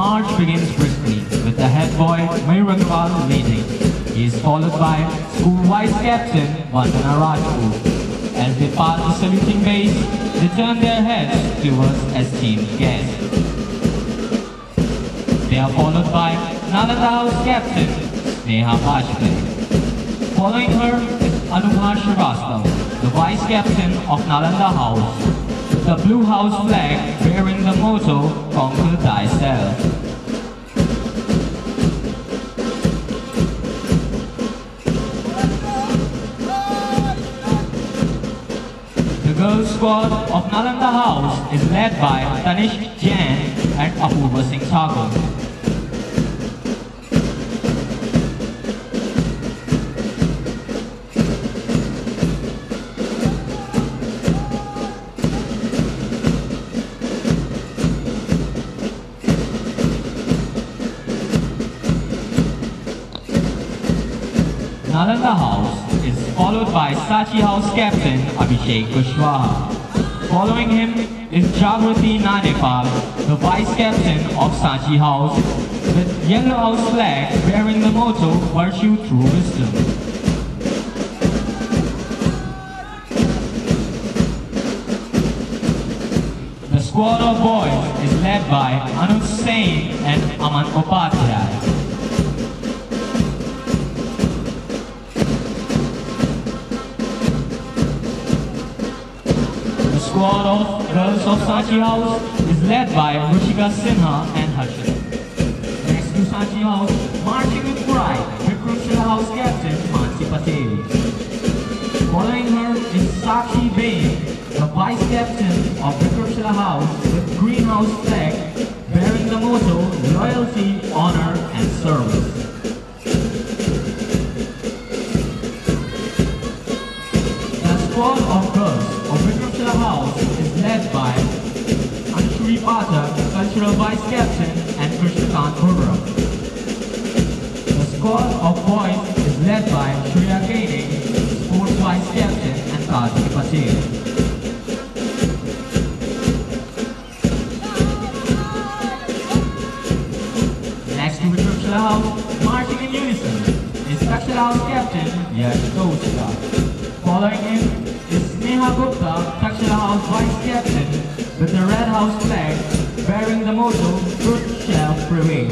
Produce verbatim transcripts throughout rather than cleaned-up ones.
march begins briskly with the head boy Mayur Agarwal leading. He is followed by school vice captain Vandana Rajput. As they pass the saluting base, they turn their heads towards esteemed guests. They are followed by Nalanda House captain Sneha Bajpayee. Following her is Anubha Srivastava, the vice captain of Nalanda House, with the blue house flag bearing the motto "Conquer Thyself." The girls' squad of Nalanda House is led by Tanishq Jain and Apurva Singh Thakur. Nalanda House is followed by Sachi House captain Abhishek Kushwaha. Following him is Jagrati Nanepal, the vice captain of Sachi House, with yellow house flag bearing the motto "Virtue Through Wisdom." The squad of boys is led by Anuj Sain and Aman Upadhyay. The squad of girls of Sachi House is led by Ruchika Sinha and Harshit. Next to Sachi House, marching with pride, Vikramshila House captain Mansi Patel. Following her is Sakshi Bain, the vice captain of Vikramshila House, with green house flag bearing the motto "Loyalty, Honor and Service." The squad of girls of Vikramshila House is led by Anshuri Pathak, cultural vice captain, and Krishnakant Burra. The squad of boys is led by Shreya Kane, sports vice captain, and Kartik Patel. Next to Vikramshila House, marching in unison, is Takshara House captain Yash Toshka. Following him is Sneha Gupta, Takshara House vice captain, with the red house flag bearing the motto "Truth Shall Prevail."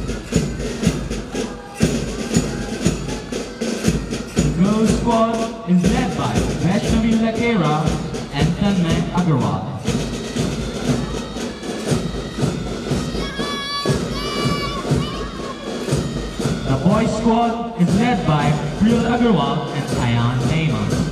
The girls' squad is led by Vaishnavi Lakera and Tanmay Agarwal. The boys' squad is led by Priyal Agarwal and Ayan Neyman.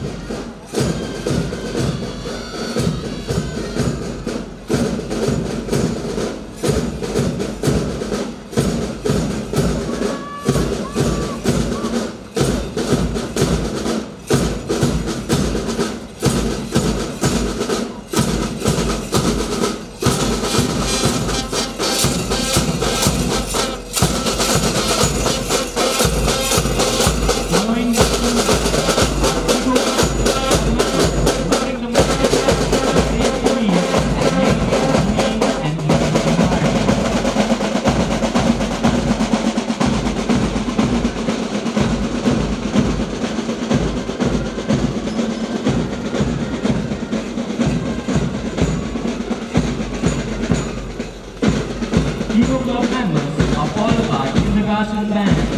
Hero Club members are followed by kindergarten band.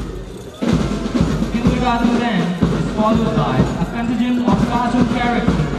Kindergarten band is followed by a contingent of cartoon characters